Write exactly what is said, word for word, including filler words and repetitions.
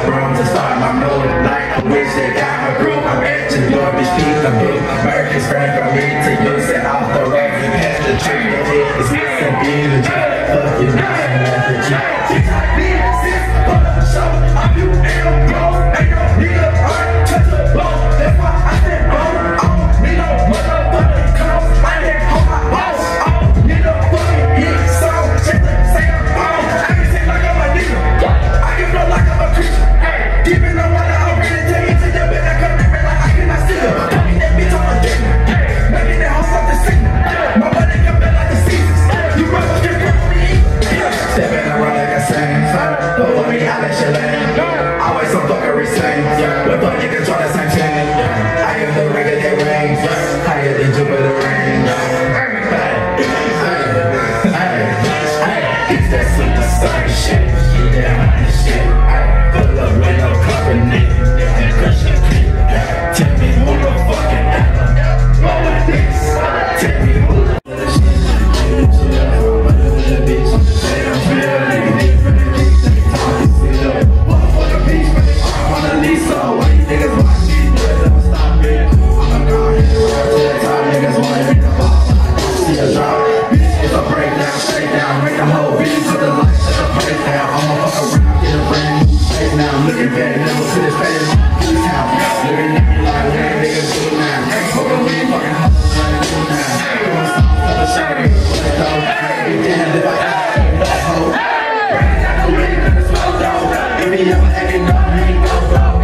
room to start my mood. Like I wish they got my groove. I'm at your bitch, piece of blue. American friend from me to you. Set off the road, you catch the tree. The hit is missing, be the G. Fuck you, not the G. She's like me, sis, for the show. I'm you and I'm grown. Ain't no need a heart, touch a bone. That's why I said bone. I don't need no motherfucking clothes. I can't hold my balls. I don't need a fucking hit song. Check the say I'm bone. I can say like I'm a nigga. I can flow like I'm a creature. Giving the water, I'm ready to eat to your bed. I come in red like I cannot see her. Fucking that bitch on a dick. Making that hoe something sick. My money come back like the seasons. You run with your girl, me. Stepping around like a same. But when we out at your lane, always some fuckery same. But fuck niggas try the same thing. I am the ring of that ring. Higher than Jupiter ring. It's that superstar shit. Yeah, hot shit. Full of with no carbonate. Crush your creep. Tell me who the fucking apple. Roll with this. Tell me who the If he ever acting up, he ain't go, go.